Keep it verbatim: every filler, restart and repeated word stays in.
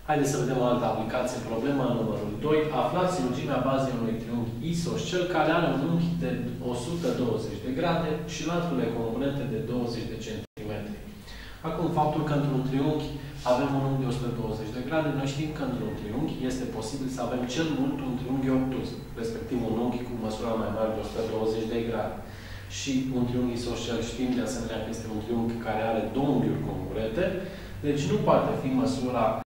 Haideți să vedem o altă aplicație. Problema numărul doi. Aflați lungimea bazei unui triunghi isoscel care are un unghi de o sută douăzeci de grade și laturile componente de douăzeci de centimetri. Acum, faptul că într-un triunghi avem un unghi de o sută douăzeci de grade, noi știm că într-un triunghi este posibil să avem cel mult un triunghi obtuz, respectiv un unghi cu măsura mai mare de o sută douăzeci de grade. Și un triunghi isoscel știm de asemenea că este un triunghi care are două unghiuri congruente, deci nu poate fi măsura